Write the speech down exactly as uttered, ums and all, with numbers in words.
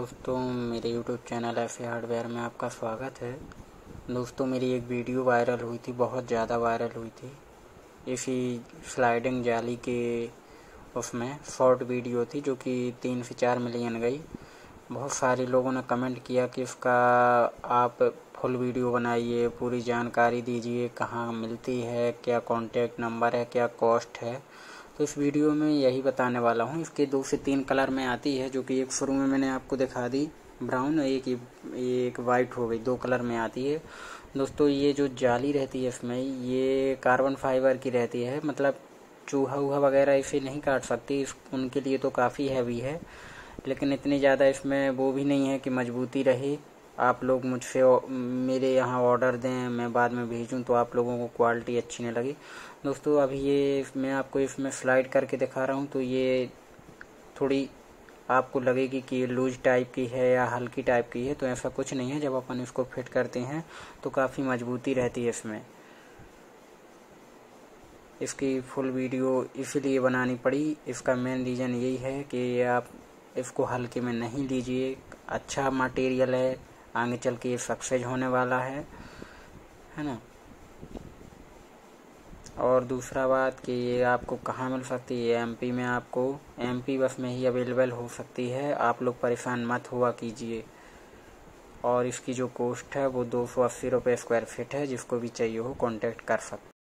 दोस्तों, मेरे YouTube channel ऐसे हार्डवेयर में आपका स्वागत है। दोस्तों, मेरी एक वीडियो वायरल हुई थी, बहुत ज़्यादा वायरल हुई थी। इसी स्लाइडिंग जाली के उसमें शॉर्ट वीडियो थी जो कि तीन से चार मिलियन गई। बहुत सारे लोगों ने कमेंट किया कि इसका आप फुल वीडियो बनाइए, पूरी जानकारी दीजिए, कहाँ मिलती है, क्या कॉन्टैक्ट नंबर है, क्या कॉस्ट है। तो इस वीडियो में यही बताने वाला हूँ। इसके दो से तीन कलर में आती है, जो कि एक शुरू में मैंने आपको दिखा दी ब्राउन, एक एक वाइट हो गई, दो कलर में आती है। दोस्तों, ये जो जाली रहती है इसमें, ये कार्बन फाइबर की रहती है, मतलब चूहा वूहा वगैरह इसे नहीं काट सकती। इस उनके लिए तो काफ़ी हैवी है, लेकिन इतनी ज़्यादा इसमें वो भी नहीं है कि मजबूती रहे। आप लोग मुझसे मेरे यहाँ ऑर्डर दें, मैं बाद में भेजूं तो आप लोगों को क्वालिटी अच्छी नहीं लगी। दोस्तों, अभी ये मैं आपको इसमें स्लाइड करके दिखा रहा हूँ, तो ये थोड़ी आपको लगेगी कि ये लूज टाइप की है या हल्की टाइप की है, तो ऐसा कुछ नहीं है। जब अपन इसको फिट करते हैं तो काफ़ी मजबूती रहती है इसमें। इसकी फुल वीडियो इसीलिए बनानी पड़ी, इसका मेन रीज़न यही है कि आप इसको हल्के में नहीं लीजिए। अच्छा मटेरियल है, आगे चल के ये सक्सेस होने वाला है है ना। और दूसरा बात कि ये आपको कहाँ मिल सकती है, एमपी में, आपको एमपी बस में ही अवेलेबल हो सकती है। आप लोग परेशान मत हुआ कीजिए। और इसकी जो कॉस्ट है वो दो सौ अस्सी रुपये स्क्वायर फीट है। जिसको भी चाहिए हो कॉन्टेक्ट कर सकते।